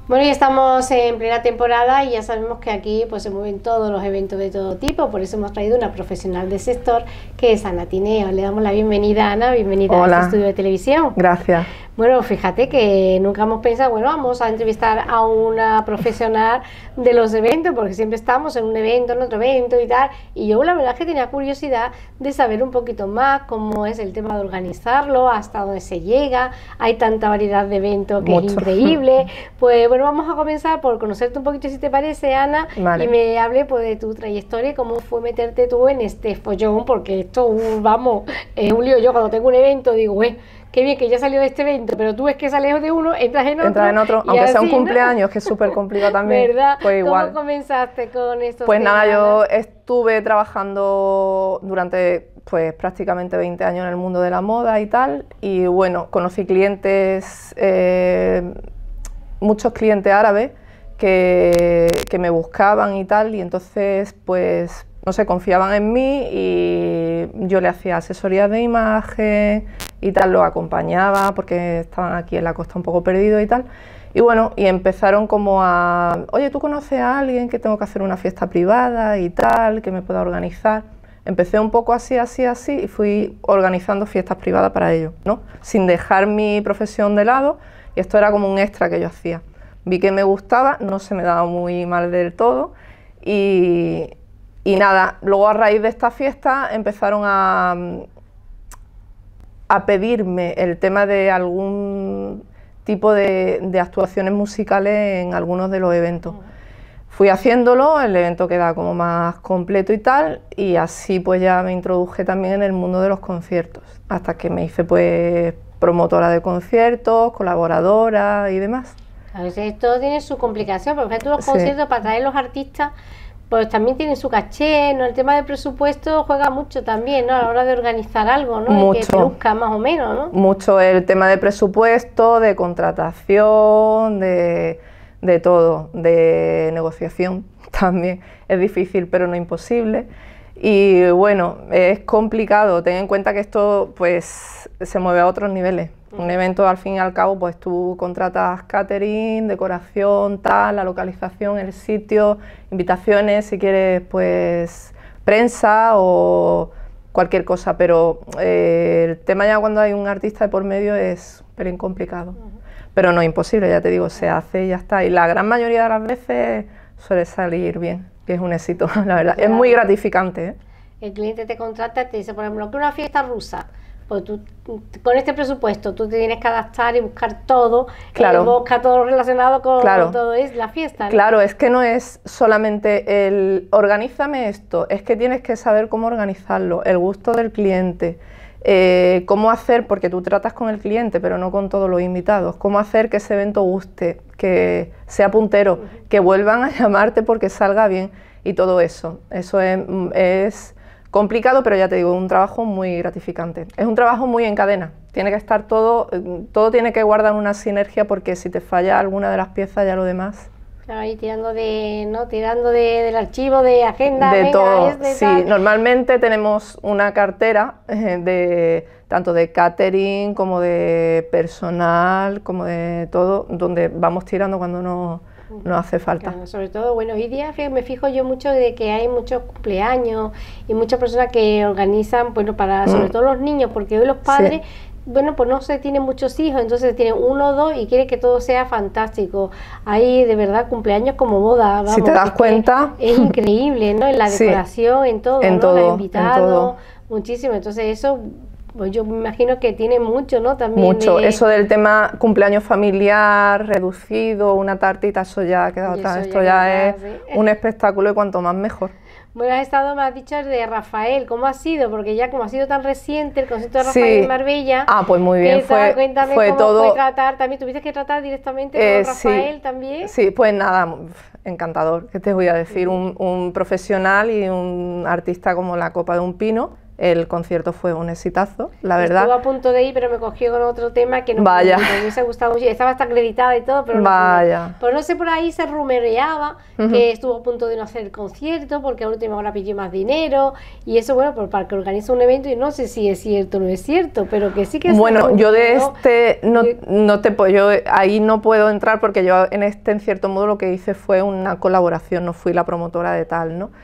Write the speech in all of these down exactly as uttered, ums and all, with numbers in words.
Bueno, ya estamos en plena temporada y ya sabemos que aquí pues se mueven todos los eventos de todo tipo, por eso hemos traído una profesional del sector que es Ana Tineo. Le damos la bienvenida, Ana, bienvenida Hola. a este estudio de televisión. Gracias. Bueno, fíjate que nunca hemos pensado, bueno, vamos a entrevistar a una profesional de los eventos, porque siempre estamos en un evento, en otro evento y tal, y yo la verdad es que tenía curiosidad de saber un poquito más cómo es el tema de organizarlo, hasta dónde se llega, hay tanta variedad de eventos que Mucho. Es increíble. Pues bueno, vamos a comenzar por conocerte un poquito, si te parece, Ana, vale. Y me hable pues de tu trayectoria y cómo fue meterte tú en este follón, porque esto, uh, vamos, es un lío. Yo cuando tengo un evento digo, güey, qué bien que ya salió de este evento, pero tú ves que sales de uno, entras en otro. Entras en otro, aunque así, sea un ¿no? cumpleaños, que es súper complicado también. ¿Verdad? Pues igual. ¿Cómo comenzaste con esto? Pues nada, yo estuve trabajando durante pues prácticamente veinte años en el mundo de la moda y tal, y bueno, conocí clientes, eh, muchos clientes árabes que, que me buscaban y tal, y entonces pues no sé, confiaban en mí y yo le hacía asesorías de imagen y tal, los acompañaba porque estaban aquí en la costa un poco perdidos y tal. Y bueno, y empezaron como a, oye, ¿tú conoces a alguien que tengo que hacer una fiesta privada y tal, que me pueda organizar? Empecé un poco así, así, así y fui organizando fiestas privadas para ellos, ¿no? Sin dejar mi profesión de lado, y esto era como un extra que yo hacía. Vi que me gustaba, no se me daba muy mal del todo y... Y nada, luego a raíz de esta fiesta empezaron a, a pedirme el tema de algún tipo de, de actuaciones musicales en algunos de los eventos. Fui haciéndolo, el evento quedaba como más completo y tal, y así pues ya me introduje también en el mundo de los conciertos, hasta que me hice pues promotora de conciertos, colaboradora y demás. A veces esto tiene su complicación, porque tú los conciertos sí. Para traer los artistas pues también tiene su caché, ¿no? El tema del presupuesto juega mucho también, ¿no? A la hora de organizar algo, ¿no? Mucho. Y que luzca más o menos, ¿no? Mucho el tema de presupuesto, de contratación, de, de todo, de negociación también. Es difícil, pero no imposible. Y bueno, es complicado. Ten en cuenta que esto pues se mueve a otros niveles. Un evento, al fin y al cabo, pues tú contratas catering, decoración, tal, la localización, el sitio, invitaciones, si quieres, pues prensa o cualquier cosa, pero eh, el tema ya cuando hay un artista de por medio es súper complicado. Uh-huh. Pero no es imposible, ya te digo, se hace y ya está. Y la gran mayoría de las veces suele salir bien, que es un éxito, la verdad. Claro. Es muy gratificante, ¿eh? El cliente te contrata y te dice, por ejemplo, que una fiesta rusa. Pues tú, con este presupuesto, tú te tienes que adaptar y buscar todo, claro. eh, buscar todo relacionado con, claro. con todo es la fiesta, ¿no? Claro, es que no es solamente el organízame esto, es que tienes que saber cómo organizarlo, el gusto del cliente, eh, cómo hacer, porque tú tratas con el cliente, pero no con todos los invitados, cómo hacer que ese evento guste, que sea puntero, uh-huh. que vuelvan a llamarte porque salga bien y todo eso. Eso es... es complicado, pero ya te digo, un trabajo muy gratificante. Es un trabajo muy en cadena, tiene que estar todo, todo tiene que guardar una sinergia porque si te falla alguna de las piezas ya lo demás... Claro, ahí tirando de, ¿no? Tirando de, del archivo, de agenda... De venga, todo, este, sí, tal. Normalmente tenemos una cartera eh, de tanto de catering como de personal, como de todo, donde vamos tirando cuando no... no hace falta. Claro, sobre todo, bueno, hoy día me fijo yo mucho de que hay muchos cumpleaños y muchas personas que organizan, bueno, para, sobre mm. todo los niños, porque hoy los padres, sí. bueno, pues no se tienen muchos hijos, entonces tienen uno o dos y quieren que todo sea fantástico. Hay de verdad cumpleaños como boda, vamos, si te das cuenta. Es increíble, ¿no? En la decoración, sí. en todo, en ¿no? todo, Los invitados, en todo. Muchísimo, entonces eso... Pues yo me imagino que tiene mucho, ¿no? También mucho, de... eso del tema cumpleaños familiar, reducido, una tartita, eso ya ha quedado atrás, esto ya, ya es sí. un espectáculo y cuanto más mejor. Bueno, has estado, me has dicho, de Rafael, ¿cómo ha sido? Porque ya como ha sido tan reciente el concierto de Rafael sí. en Marbella... Ah, pues muy bien, fue, cuéntame fue cómo todo... fue tratar, también tuviste que tratar directamente con eh, Rafael sí, también. Sí, pues nada, encantador, ¿qué te voy a decir? Sí. Un, un profesional y un artista como la copa de un pino, El concierto fue un exitazo, la verdad. Estuve a punto de ir, pero me cogió con otro tema que no Vaya. me hubiese gustado mucho. Estaba hasta acreditada y todo, pero no Vaya. pude. Pues no sé, por ahí se rumoreaba uh-huh. que estuvo a punto de no hacer el concierto porque a última hora pidió más dinero y eso, bueno, pues para que organice un evento y no sé si es cierto o no es cierto, pero que sí que es bueno, cierto, yo de ¿no? este no, no te puedo, yo ahí no puedo entrar porque yo en este en cierto modo lo que hice fue una colaboración, no fui la promotora de tal, ¿no?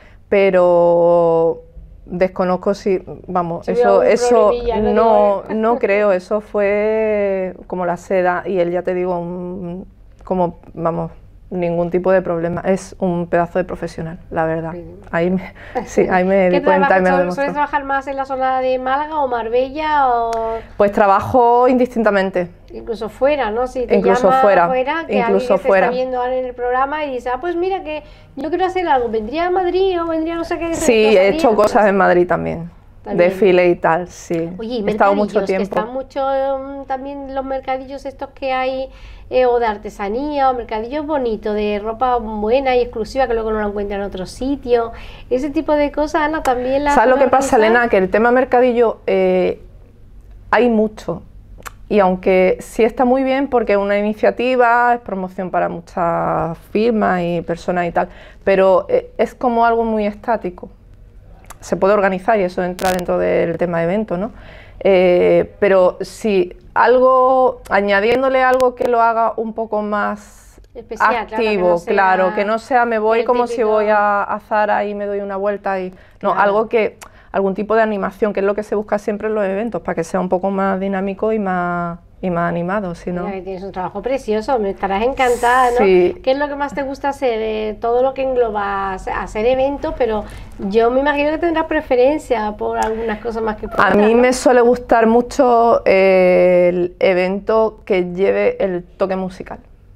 Pero desconozco si, vamos, si eso, eso no, no, no creo, eso fue como la seda y él, ya te digo, un, como, vamos, ningún tipo de problema, es un pedazo de profesional, la verdad. Sí. Ahí me, sí, ahí me di cuenta y me lo demostró. ¿Sueles trabajar más en la zona de Málaga o Marbella? O... Pues trabajo indistintamente. Incluso fuera, ¿no? Si te incluso llama fuera, fuera, que incluso alguien que fuera. Te está viendo ahora en el programa y dice, ah, pues mira que yo quiero hacer algo, vendría a Madrid o vendría no sé qué. Sí, he hecho cosas en Madrid también. También. Desfile y tal, sí. Oye, he estado mucho tiempo. Que están mucho um, también los mercadillos estos que hay, eh, o de artesanía, o mercadillos bonitos, de ropa buena y exclusiva que luego no lo encuentran en otros sitios. Ese tipo de cosas, Ana, también las... ¿Sabes lo que pasa, Elena? Que el tema mercadillo eh, hay mucho. Y aunque sí está muy bien porque es una iniciativa, es promoción para muchas firmas y personas y tal, pero eh, es como algo muy estático. Se puede organizar y eso entra dentro del tema de evento, ¿no? Eh, pero si algo, añadiéndole algo que lo haga un poco más especial, activo, claro que, no claro, que no sea me voy como típico... si voy a, a Zara y me doy una vuelta y no, claro. algo que, algún tipo de animación, que es lo que se busca siempre en los eventos, para que sea un poco más dinámico y más... y más animado, si no... Mira, que tienes un trabajo precioso, me estarás encantada, ¿no? Sí. ¿Qué es lo que más te gusta hacer? Eh, todo lo que engloba hacer eventos, pero yo me imagino que tendrás preferencia por algunas cosas más que por A otras, mí ¿no? me suele gustar mucho eh, el evento que lleve el toque musical.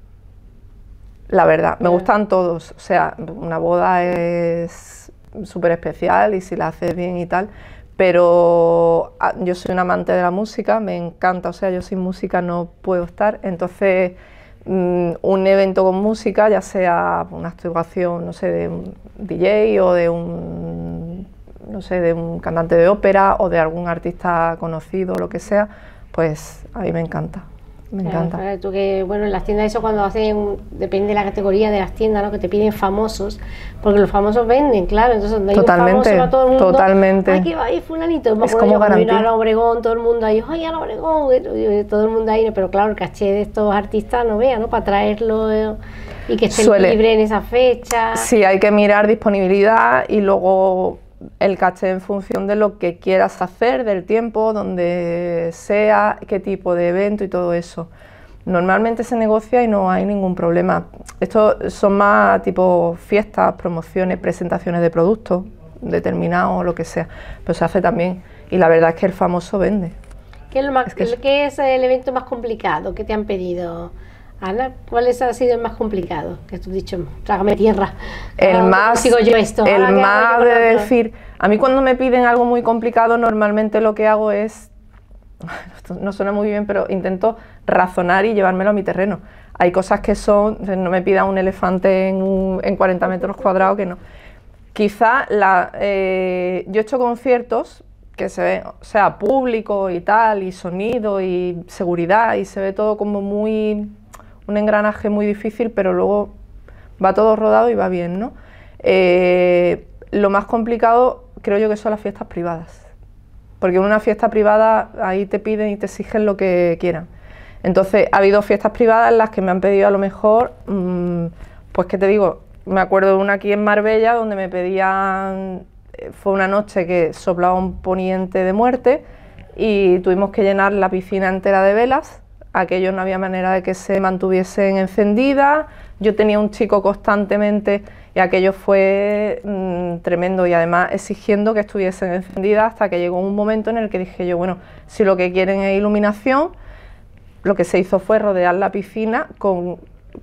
La verdad, me gustan todos, o sea, una boda es súper especial y si la haces bien y tal, pero yo soy un amante de la música, me encanta, o sea, yo sin música no puedo estar, entonces mmm, un evento con música, ya sea una actuación, no sé, de un D J o de un, no sé, de un cantante de ópera o de algún artista conocido, lo que sea, pues a mí me encanta. Me encanta. Claro, tú que, bueno, en las tiendas eso cuando hacen, depende de la categoría de las tiendas, ¿no? Que te piden famosos, porque los famosos venden, claro, entonces donde hay totalmente, un famoso va todo el mundo, totalmente. ay, que va ahí fulanito, me es como yo, garantía. Vino a Obregón, todo el mundo ahí, ay, a Obregón, todo el mundo ahí, pero claro, el caché de estos artistas no vea, ¿no? Para traerlo eh, y que estén Suele. libre en esa fecha. Sí, hay que mirar disponibilidad y luego el caché en función de lo que quieras hacer, del tiempo, donde sea, qué tipo de evento y todo eso. Normalmente se negocia y no hay ningún problema. Estos son más tipo fiestas, promociones, presentaciones de productos determinados o lo que sea, pero se hace también. Y la verdad es que el famoso vende. ¿Qué es, lo más, es, que ¿qué es el evento más complicado que te han pedido, Ana? ¿Cuál es, ha sido el más complicado? Que tú has dicho, trágame tierra. El ahora más, sigo yo esto, el más de yo decir, a mí cuando me piden algo muy complicado, normalmente lo que hago es, esto no suena muy bien, pero intento razonar y llevármelo a mi terreno. Hay cosas que son, no me pida un elefante en, un, en cuarenta metros cuadrados, que no. Quizá la, eh, yo he hecho conciertos que se ve, o sea, público y tal, y sonido y seguridad, y se ve todo como muy, un engranaje muy difícil, pero luego va todo rodado y va bien, ¿no? Eh, lo más complicado creo yo que son las fiestas privadas. Porque en una fiesta privada ahí te piden y te exigen lo que quieran. Entonces ha habido fiestas privadas en las que me han pedido a lo mejor, mmm, pues qué te digo, me acuerdo de una aquí en Marbella donde me pedían, fue una noche que soplaba un poniente de muerte y tuvimos que llenar la piscina entera de velas, aquello no había manera de que se mantuviesen encendidas, yo tenía un chico constantemente y aquello fue mmm, tremendo y además exigiendo que estuviesen encendidas hasta que llegó un momento en el que dije yo, bueno, si lo que quieren es iluminación, lo que se hizo fue rodear la piscina con,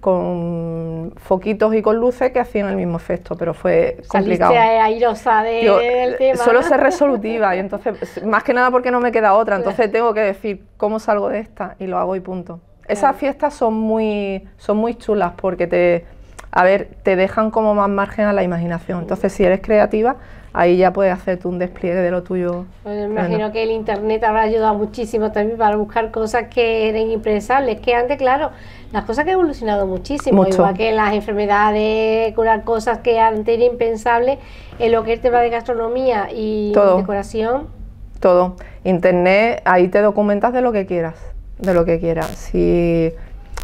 con foquitos y con luces que hacían el mismo efecto, pero fue complicado. Saliste airosa de, yo, del tema. Suelo ser resolutiva y entonces, más que nada porque no me queda otra, entonces tengo que decir cómo salgo de esta y lo hago y punto. Esas fiestas son muy, son muy chulas porque te... a ver, te dejan como más margen a la imaginación. Entonces, si eres creativa, ahí ya puedes hacerte un despliegue de lo tuyo. Pues me imagino bueno. que el internet habrá ayudado muchísimo también para buscar cosas que eran impensables, que antes, claro, las cosas que han evolucionado muchísimo, Mucho. igual que las enfermedades, curar cosas que antes eran impensables, en lo que es el tema de gastronomía y todo, decoración. Todo. Internet, ahí te documentas de lo que quieras, de lo que quieras. Si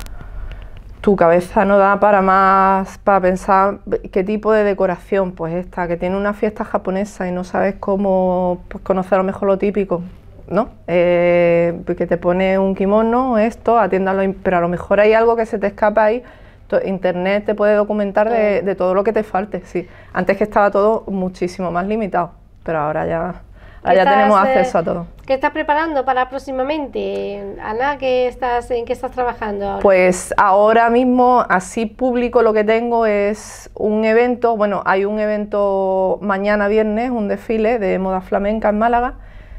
tu cabeza no da para más, para pensar qué tipo de decoración, pues esta, que tiene una fiesta japonesa y no sabes cómo pues, conocer a lo mejor lo típico, ¿no? Eh, que te pone un kimono, esto, atiéndalo, pero a lo mejor hay algo que se te escapa ahí. Internet te puede documentar de, de todo lo que te falte, sí. Antes que estaba todo muchísimo más limitado, pero ahora ya, ahora ya estás, tenemos acceso a todo. ¿Qué estás preparando para próximamente, Ana? ¿Qué estás, ¿En qué estás trabajando ahora? Pues ahora mismo, así público, lo que tengo es un evento, bueno, hay un evento mañana viernes, un desfile de moda flamenca en Málaga,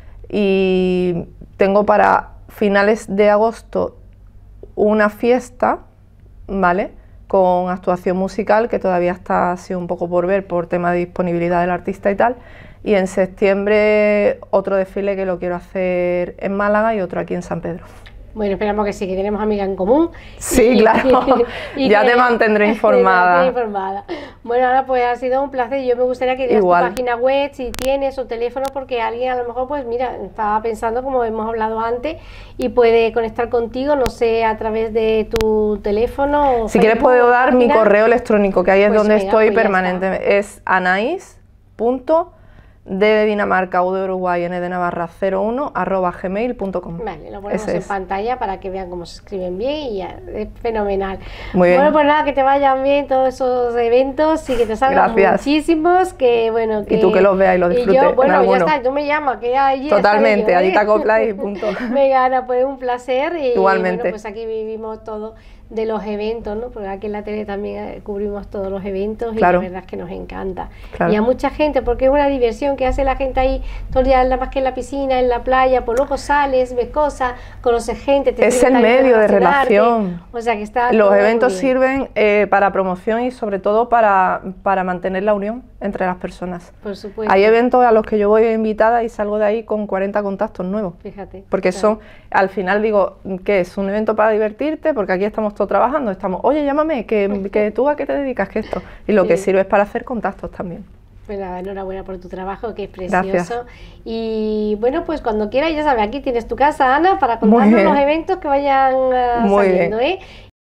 y tengo para finales de agosto una fiesta, ¿vale?, con actuación musical, que todavía está así un poco por ver por tema de disponibilidad del artista y tal, y en septiembre otro desfile que lo quiero hacer en Málaga y otro aquí en San Pedro. Bueno, esperamos que sí, que tenemos amigas en común. Sí, y, claro, y, y ya que, te mantendré informada. informada. Bueno, ahora pues ha sido un placer. Yo me gustaría que dieras tu página web, si tienes, o teléfono, porque alguien a lo mejor, pues mira, estaba pensando, como hemos hablado antes, y puede conectar contigo, no sé, a través de tu teléfono. O si Facebook, quieres puedo dar página. mi correo electrónico, que ahí es pues donde venga, estoy pues permanentemente. Es anais punto D de Dinamarca, U de Uruguay, N de Navarra cero uno arroba gmail punto com. Vale, lo ponemos Ese en es. pantalla para que vean cómo se escriben bien y ya, es fenomenal. Muy bien. Bueno, pues nada, que te vayan bien todos esos eventos y que te salgan Gracias. muchísimos, que bueno, que... Y tú que los veas y los disfrutes. Y yo, bueno, ya está, tú me llamas, que ya allí Totalmente, yo, ¿eh? allí te acoplas y punto. Venga, Ana, pues un placer y igualmente. Bueno, pues aquí vivimos todo de los eventos, ¿no? Porque aquí en la tele también cubrimos todos los eventos, claro. Y la verdad es que nos encanta. Claro. Y a mucha gente, porque es una diversión que hace la gente ahí todo el día, nada más que en la piscina, en la playa, pues luego sales, ves cosas, conoces gente, te es el medio de relación. O sea que está los todo eventos muy bien. sirven eh, para promoción y sobre todo para, para mantener la unión entre las personas. Por supuesto. Hay eventos a los que yo voy invitada y salgo de ahí con cuarenta contactos nuevos. Fíjate. Porque claro. son, al final digo, ¿qué es? Un evento para divertirte, porque aquí estamos todos trabajando, estamos, oye, llámame, que, que tú a qué te dedicas, que esto. Y lo sí. que sirve es para hacer contactos también. Pues nada, enhorabuena por tu trabajo, que es precioso. Gracias. Y bueno, pues cuando quieras, ya sabes, aquí tienes tu casa, Ana, para contarnos los eventos que vayan uh, saliendo, ¿eh?